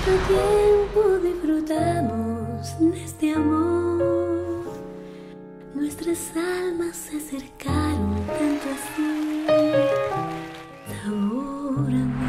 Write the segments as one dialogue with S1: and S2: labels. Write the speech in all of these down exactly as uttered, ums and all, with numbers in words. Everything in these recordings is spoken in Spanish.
S1: Tanto tiempo disfrutamos de este amor, nuestras almas se acercaron tanto así, sabor a mí.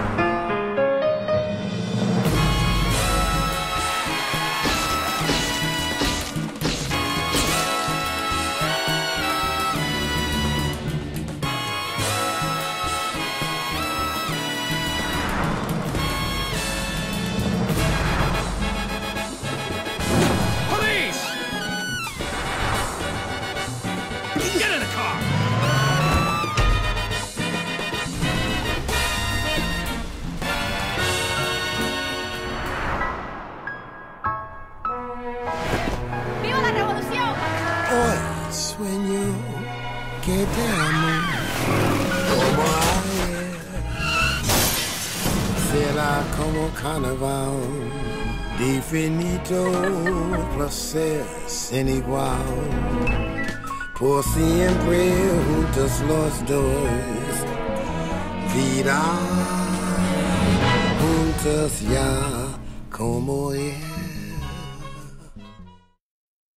S2: Hoy sueño que te amo como ayer. Será como carnaval, de infinito placer sin igual. Por siempre juntos los dos, vida juntos ya como es.